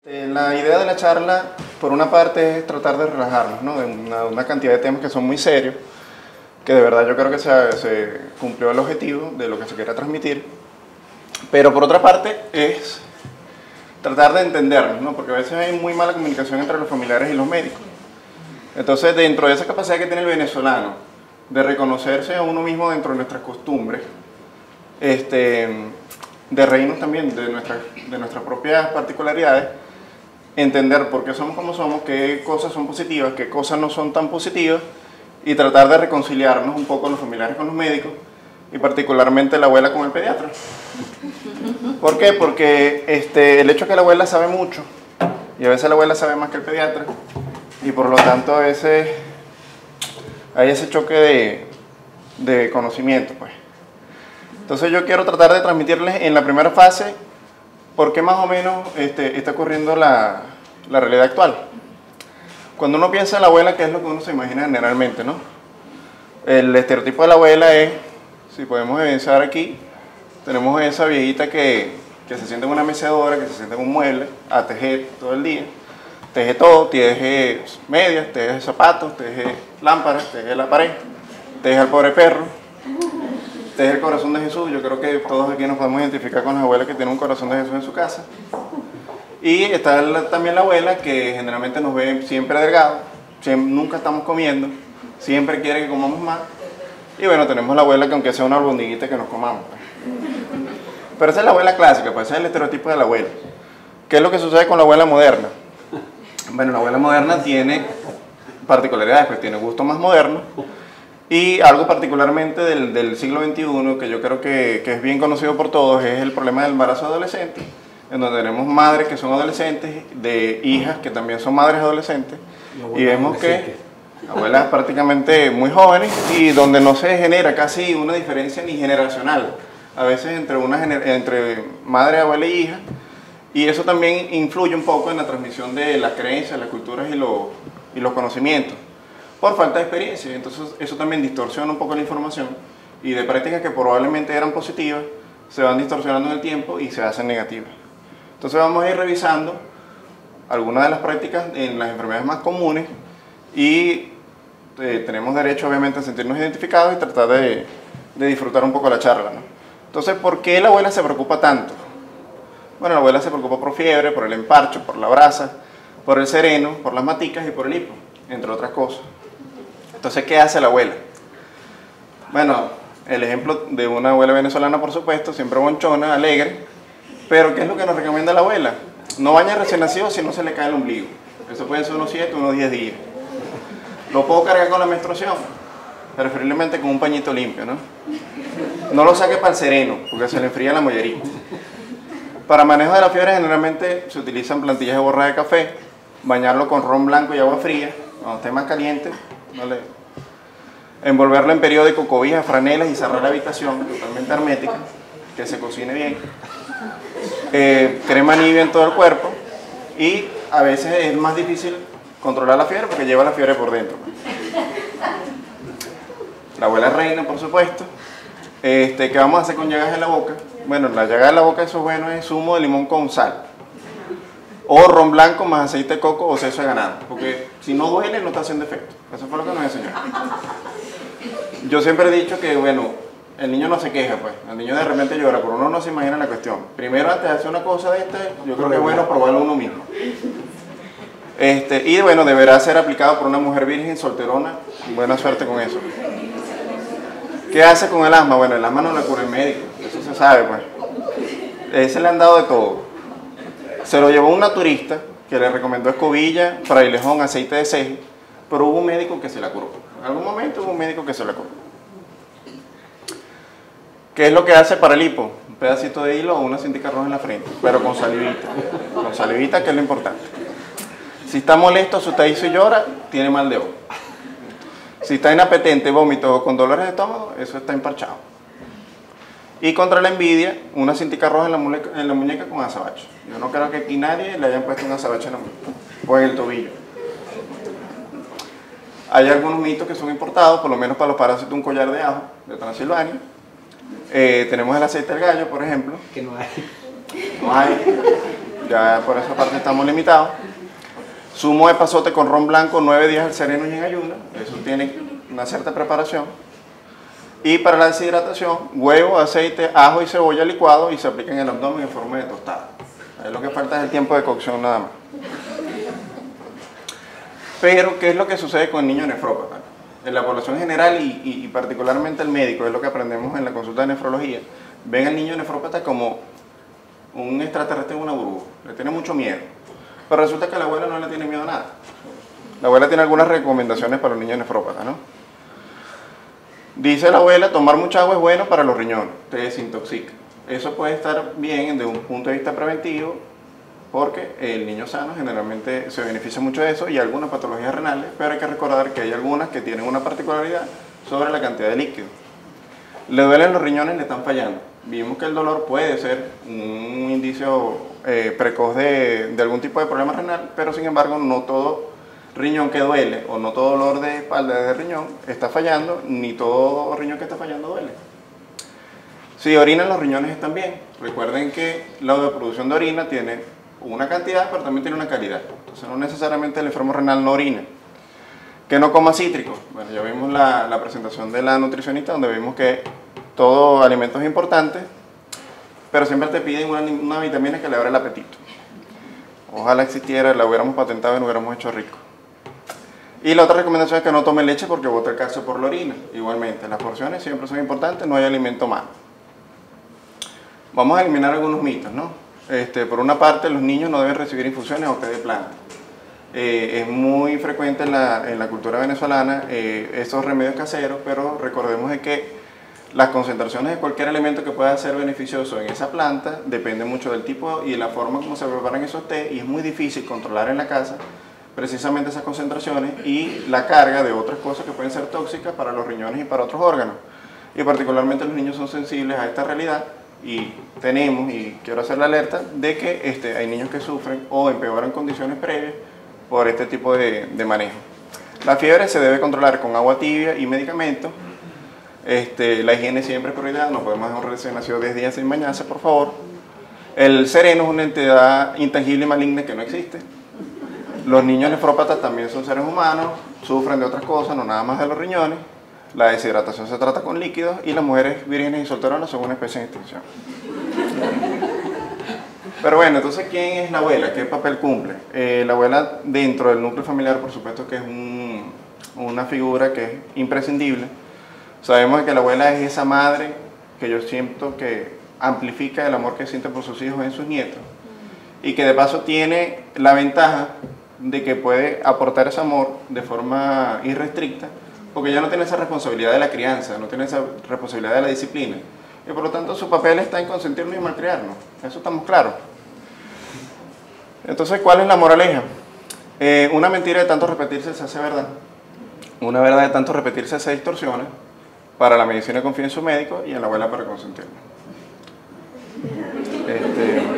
La idea de la charla, por una parte, es tratar de relajarnos, ¿no? De una cantidad de temas que son muy serios, que de verdad yo creo que se cumplió el objetivo de lo que se quiera transmitir, pero por otra parte es tratar de entendernos, ¿no? Porque a veces hay muy mala comunicación entre los familiares y los médicos. Entonces, dentro de esa capacidad que tiene el venezolano de reconocerse a uno mismo dentro de nuestras costumbres, de reírnos también de nuestras propias particularidades, entender por qué somos como somos, qué cosas son positivas, qué cosas no son tan positivas, y tratar de reconciliarnos un poco los familiares con los médicos, y particularmente la abuela con el pediatra. ¿Por qué? Porque el hecho de que la abuela sabe mucho, y a veces la abuela sabe más que el pediatra, y por lo tanto a veces hay ese choque de conocimiento, pues. Entonces yo quiero tratar de transmitirles en la primera fase por qué más o menos está ocurriendo la realidad actual. Cuando uno piensa en la abuela, ¿qué es lo que uno se imagina generalmente, no? El estereotipo de la abuela es, si podemos evidenciar aquí, tenemos esa viejita que se sienta en una mecedora, que se sienta en un mueble a tejer todo el día. Teje todo, teje medias, teje zapatos, teje lámparas, teje la pared, teje al pobre perro, teje el corazón de Jesús. Yo creo que todos aquí nos podemos identificar con las abuelas que tienen un corazón de Jesús en su casa. Y está también la abuela que generalmente nos ve siempre delgados, nunca estamos comiendo, siempre quiere que comamos más. Y bueno, tenemos la abuela que aunque sea una albondiguita que nos comamos. Pero esa es la abuela clásica, pues ese es el estereotipo de la abuela. ¿Qué es lo que sucede con la abuela moderna? Bueno, la abuela moderna tiene particularidades, pues tiene gustos más modernos, y algo particularmente del siglo XXI, que yo creo que es bien conocido por todos, es el problema del embarazo adolescente, en donde tenemos madres que son adolescentes, de hijas que también son madres adolescentes, y vemos que abuelas prácticamente muy jóvenes, y donde no se genera casi una diferencia ni generacional, a veces entre madre, abuela y hija. Y eso también influye un poco en la transmisión de las creencias, las culturas y los conocimientos, por falta de experiencia. Entonces eso también distorsiona un poco la información, y de prácticas que probablemente eran positivas, se van distorsionando en el tiempo y se hacen negativas. Entonces vamos a ir revisando algunas de las prácticas en las enfermedades más comunes, y tenemos derecho obviamente a sentirnos identificados y tratar de disfrutar un poco la charla, ¿no? Entonces, ¿por qué la abuela se preocupa tanto? Bueno, la abuela se preocupa por fiebre, por el emparcho, por la brasa, por el sereno, por las maticas y por el hipo, entre otras cosas. Entonces, ¿qué hace la abuela? Bueno, el ejemplo de una abuela venezolana, por supuesto, siempre bonchona, alegre, pero ¿qué es lo que nos recomienda la abuela? No baña recién nacido si no se le cae el ombligo. Eso pueden ser unos 7, unos 10 días. Lo puedo cargar con la menstruación, preferiblemente con un pañito limpio, ¿no? No lo saque para el sereno, porque se le enfría la mollerita. Para manejo de la fiebre generalmente se utilizan plantillas de borra de café, bañarlo con ron blanco y agua fría, cuando esté más caliente, ¿vale? Envolverlo en periódico, cobijas, franelas y cerrar la habitación totalmente hermética, que se cocine bien. Crema Nivea en todo el cuerpo, y a veces es más difícil controlar la fiebre porque lleva la fiebre por dentro. La abuela reina, por supuesto. ¿Qué vamos a hacer con llagas en la boca? Bueno, la llaga de la boca, eso bueno, es zumo de limón con sal, o ron blanco más aceite de coco o seso de ganado, porque si no duele no está haciendo efecto. Eso fue lo que nos enseñó. Yo siempre he dicho que, bueno, el niño no se queja, pues, el niño de repente llora, pero uno no se imagina la cuestión. Primero, antes de hacer una cosa de esta, yo creo que es bueno probarlo uno mismo. Y bueno, deberá ser aplicado por una mujer virgen solterona. Buena suerte con eso. ¿Qué hace con el asma? Bueno, el asma no le cura el médico, eso se sabe, pues. Ese le han dado de todo. Se lo llevó un naturista que le recomendó escobilla, frailejón, aceite de ceje, pero hubo un médico que se la curó. En algún momento hubo un médico que se la curó. ¿Qué es lo que hace para el hipo? Un pedacito de hilo o una cintica roja en la frente, pero con salivita. Con salivita, que es lo importante. Si está molesto, asustadizo y llora, tiene mal de ojo. Si está inapetente, vómito o con dolores de estómago, eso está emparchado. Y contra la envidia, una cintica roja en la muñeca con azabache. Yo no creo que aquí nadie le hayan puesto un azabache en la muñeca o en el tobillo. Hay algunos mitos que son importados, por lo menos para los parásitos, un collar de ajo de Transilvania. Tenemos el aceite del gallo, por ejemplo. Que no hay. No hay. ya por esa parte estamos limitados. Zumo de pasote con ron blanco, 9 días al sereno y en ayuno, eso tiene una cierta preparación. Y para la deshidratación, huevo, aceite, ajo y cebolla licuado y se aplica en el abdomen en forma de tostada. Ahí lo que falta es el tiempo de cocción nada más. Pero, ¿qué es lo que sucede con el niño nefrópata? En la población general y particularmente el médico, es lo que aprendemos en la consulta de nefrología, ven al niño nefrópata como un extraterrestre en una burbuja, le tiene mucho miedo. Pero resulta que la abuela no le tiene miedo a nada. La abuela tiene algunas recomendaciones para los niños nefrópatas, ¿no? Dice la abuela, tomar mucha agua es bueno para los riñones, te desintoxica. Eso puede estar bien desde un punto de vista preventivo, porque el niño sano generalmente se beneficia mucho de eso y algunas patologías renales, pero hay que recordar que hay algunas que tienen una particularidad sobre la cantidad de líquido. Le duelen los riñones, le están fallando. Vimos que el dolor puede ser un indicio precoz de algún tipo de problema renal, pero sin embargo no todo riñón que duele o no todo dolor de espalda de riñón está fallando, ni todo riñón que está fallando duele. Si orinan, los riñones están bien. Recuerden que la producción de orina tiene una cantidad, pero también tiene una calidad. Entonces no necesariamente el enfermo renal no orina. Que no coma cítricos. Bueno, ya vimos la presentación de la nutricionista donde vimos que todo alimento es importante, pero siempre te piden una vitamina que le abra el apetito. Ojalá existiera, la hubiéramos patentado y nos hubiéramos hecho ricos. Y la otra recomendación es que no tome leche porque bota el calcio por la orina. Igualmente, las porciones siempre son importantes, no hay alimento malo. Vamos a eliminar algunos mitos, ¿no? Por una parte, los niños no deben recibir infusiones o té de planta. Es muy frecuente en la cultura venezolana estos remedios caseros, pero recordemos de que las concentraciones de cualquier elemento que pueda ser beneficioso en esa planta depende mucho del tipo y la forma como se preparan esos té, y es muy difícil controlar en la casa precisamente esas concentraciones y la carga de otras cosas que pueden ser tóxicas para los riñones y para otros órganos. Y particularmente los niños son sensibles a esta realidad y tenemos, y quiero hacer la alerta, de que hay niños que sufren o empeoran condiciones previas por este tipo de manejo. La fiebre se debe controlar con agua tibia y medicamentos. La higiene siempre es prioridad, no podemos dejar un recién nacido 10 días sin bañarse, por favor. El sereno es una entidad intangible y maligna que no existe. Los niños nefrópatas también son seres humanos, sufren de otras cosas, no nada más de los riñones. La deshidratación se trata con líquidos y las mujeres vírgenes y solteronas son una especie en extinción. Pero bueno, entonces, ¿quién es la abuela? ¿Qué papel cumple? La abuela dentro del núcleo familiar, por supuesto que es una figura que es imprescindible. Sabemos que la abuela es esa madre que yo siento que amplifica el amor que siente por sus hijos en sus nietos y que de paso tiene la ventaja de que puede aportar ese amor de forma irrestricta, porque ya no tiene esa responsabilidad de la crianza, no tiene esa responsabilidad de la disciplina, y por lo tanto su papel está en consentirnos y malcriarnos, eso estamos claros. Entonces, ¿cuál es la moraleja? Una mentira de tanto repetirse se hace verdad, una verdad de tanto repetirse se distorsiona. Para la medicina confía en su médico y en la abuela para consentirlo.